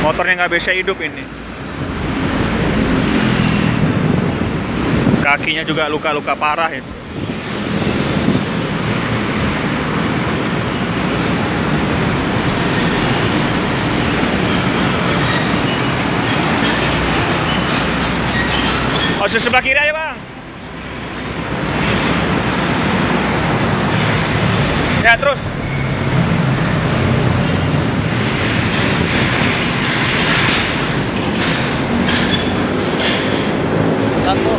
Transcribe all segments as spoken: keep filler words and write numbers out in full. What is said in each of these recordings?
Motornya nggak bisa hidup ini. Kakinya juga luka-luka parah ya. Oh, sebelah kiri aja bang. Ya terus. Satu.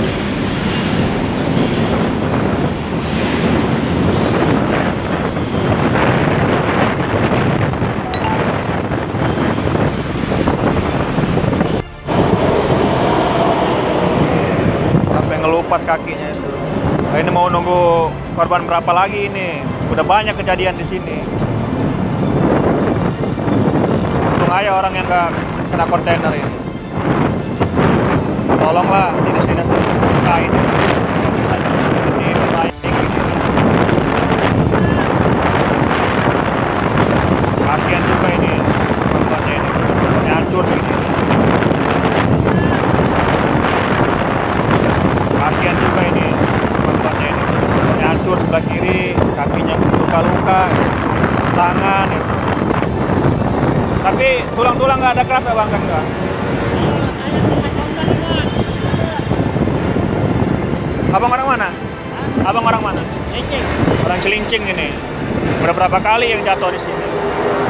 Sampai ngelupas kakinya itu. Nah, ini mau nunggu korban berapa lagi ini? Udah banyak kejadian di sini. Untung aja orang yang nggak kena kontainer ini. Tolonglah dinas-dinas terkait bisa diperbaiki. Kasian juga ini korbannya ini, korbannya hancur ini. Kasian juga ini korbannya ini, korbannya hancur sebelah kiri, kakinya luka-luka, tangan. Ya. Tapi tulang-tulang nggak ada keras ya bang kan nggak? Abang orang mana? Hah? Abang orang mana? Cilincing. Orang Cilincing ini. Berapa kali yang jatuh di sini?